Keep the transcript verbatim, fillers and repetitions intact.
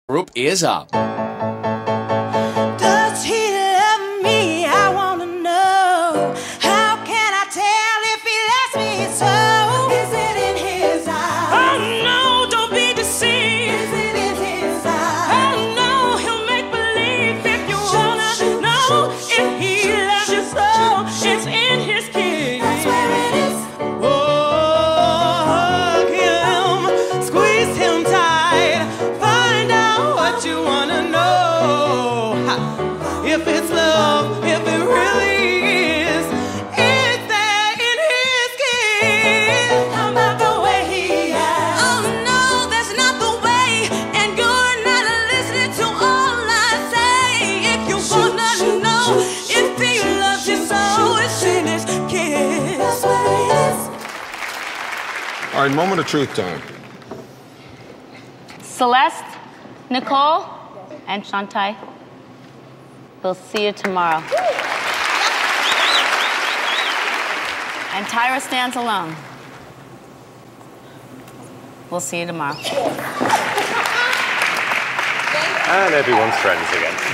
Group is up. Does he love me? I want to know. How can I tell if he loves me so? Is it in his eyes? Oh no, don't be deceived. Is it in his eyes? Oh no, he'll make believe. If you wanna know if he loves you so, it's in his kiss. That's where it is. Oh, hug him, squeeze him tight. Find out what you wanna know. If it's love, if it really is, is there in his kiss? How about the way he acts? Oh no, that's not the way, and you're not listening to all I say. If you wanna know if he loves you so, it's in his kiss. That's where it is. All right, moment of truth time. Celeste, Nicole, and Shantai, we'll see you tomorrow. And Tyra stands alone. We'll see you tomorrow. And everyone's friends again.